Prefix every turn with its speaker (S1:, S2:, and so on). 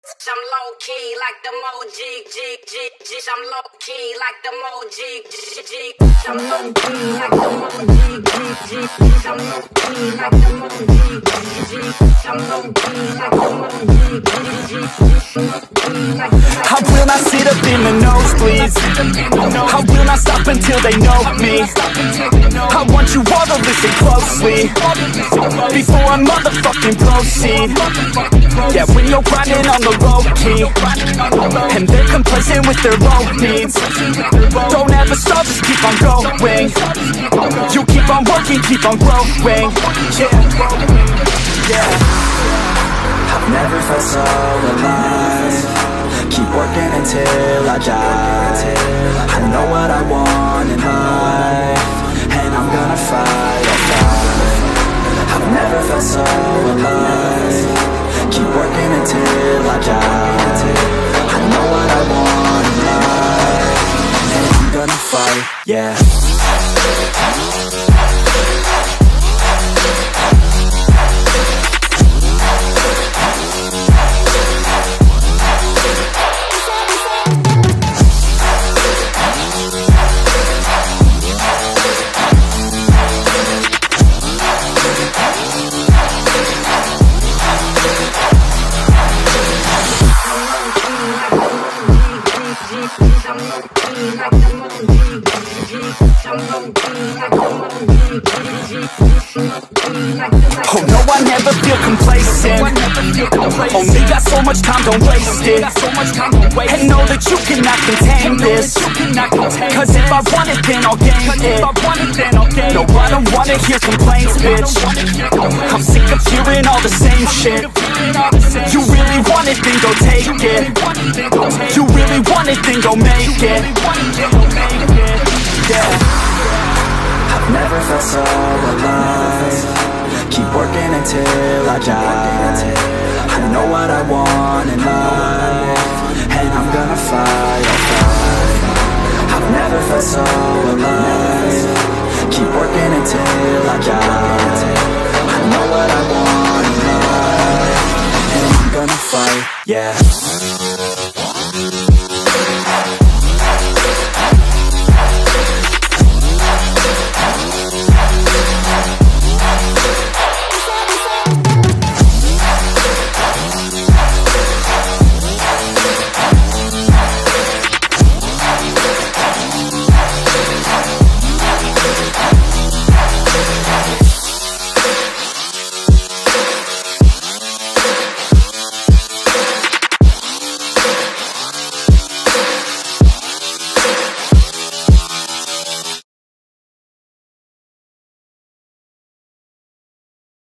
S1: I'm low key like the Moji, I'm low key like the Moji, I'm low key like the Moji, I'm low key like the Moji, I'm low key like the Moji,
S2: I will not sit up in the nosebleeds. I will not stop until they know me. I want you all to listen closely before I motherfucking proceed. Yeah, when you're grinding on the low key and they're complacent with their low needs, don't ever stop, just keep on going. You keep on working, keep on growing. Yeah. I've never felt so alive. Keep working until I die. I know what I want in life, and I'm gonna fight, I'll fight. I've never felt so alive. Keep working until I die. I know what I want in life, and I'm gonna fight, yeah. Oh no, I never feel complacent. Only got so much time, don't waste it. And know that you cannot contain this, cause if I want it, then I'll gain it. No, I don't wanna hear complaints, bitch. I'm sick of hearing all the same shit. You really want it, then go take it. You really want it, then go make it. Yeah. I've never felt so alive. Keep working until I die. I know what I want in life, and I'm gonna fight, I'll fight. I've never felt so alive. Keep working until I die. I know what I want in life, and I'm gonna fight, yeah.